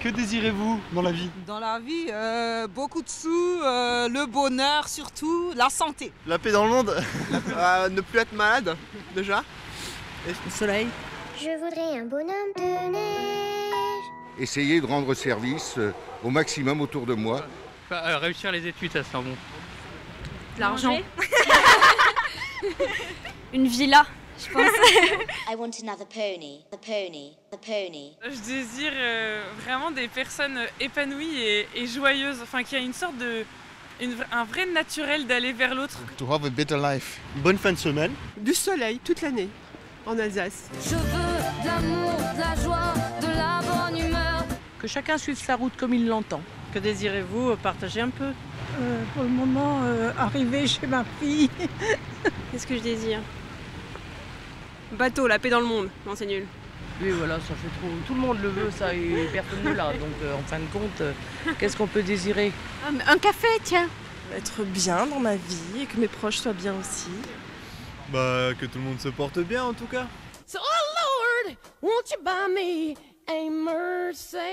Que désirez-vous dans la vie? Dans la vie, beaucoup de sous, le bonheur surtout, la santé. La paix dans le monde. Ne plus être malade, déjà. Le soleil. Je voudrais un bonhomme de neige. Essayer de rendre service au maximum autour de moi. Réussir les études, ça sent bon. L'argent. Une villa, je pense. I want another pony, the pony, the pony. Je désire vraiment des personnes épanouies et joyeuses, enfin qui a une sorte de... un vrai naturel d'aller vers l'autre. To have a better life. Bonne fin de semaine. Du soleil toute l'année en Alsace. Je veux de l'amour, de la joie, de la bonne humeur. Que chacun suive sa route comme il l'entend. Que désirez-vous partager un peu? Pour le moment, arriver chez ma fille. Qu'est-ce que je désire? Bateau, la paix dans le monde. Non, c'est nul. Oui, voilà, ça fait trop. Tout le monde le veut, ça, et personne ne l'a. Donc, en fin de compte, qu'est-ce qu'on peut désirer? Un café, tiens. Être bien dans ma vie et que mes proches soient bien aussi. Bah, que tout le monde se porte bien en tout cas. So, oh Lord, won't you buy me a Mercedes?